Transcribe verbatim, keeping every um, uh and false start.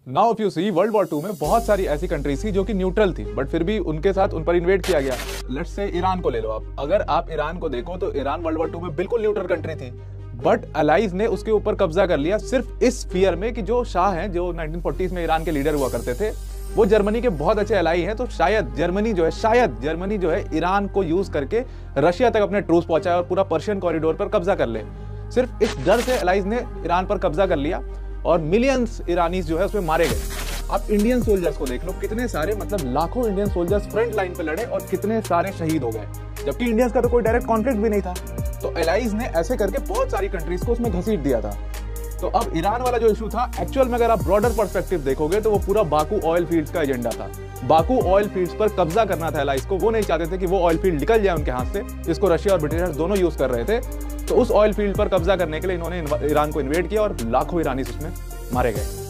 Now if you see world war two में बहुत सारी ऐसी कंट्रीज थी जो कि न्यूट्रल थी, बट फिर भी उनके साथ उन पर इन्वेड किया गया। लेट्स से ईरान को ले लो आप। अगर आप ईरान को देखो तो ईरान वर्ल्ड वॉर टू में बिल्कुल न्यूट्रल कंट्री थी, बट अलाइज ने उसके ऊपर कब्जा कर लिया सिर्फ इस फियर में कि जो शाह हैं, जो नाइनटीन फोर्टीज़ में ईरान के लीडर हुआ करते थे, वो जर्मनी के बहुत अच्छे अलाई हैं। तो शायद जर्मनी जो है शायद जर्मनी जो है ईरान को यूज करके रशिया तक अपने ट्रूप्स पहुंचाए और पूरा पर्शियन कॉरिडोर पर कब्जा कर ले। सिर्फ इस डर से अलाइज ने ईरान पर कब्जा कर लिया और मिलियंस ईरानीज जो है उसमें मारे गए। आप इंडियन सोल्जर्स को देख लो, कितने सारे मतलब लाखों इंडियन सोल्जर्स फ्रंट लाइन पे लड़े और कितने सारे शहीद हो गए, जबकि इंडियंस का तो कोई डायरेक्ट कॉन्फ्लिक्ट भी नहीं था। तो अलाइज ने ऐसे करके बहुत सारी कंट्रीज को उसमें घसीट दिया था। तो अब ईरान वाला जो इशू था, एक्चुअल में अगर आप ब्रॉडर पर्सपेक्टिव देखोगे तो वो पूरा बाकू ऑयल फील्ड्स का एजेंडा था। बाकू ऑयल फील्ड्स पर कब्जा करना था अलाइज को। वो नहीं चाहते थे कि वो ऑयल फील्ड निकल जाए उनके हाथ से, जिसको रशिया और ब्रिटिशर्स दोनों यूज कर रहे थे। तो उस ऑयल फील्ड पर कब्जा करने के लिए इन्होंने ईरान को इन्वेड किया और लाखों ईरानी उसमें मारे गए।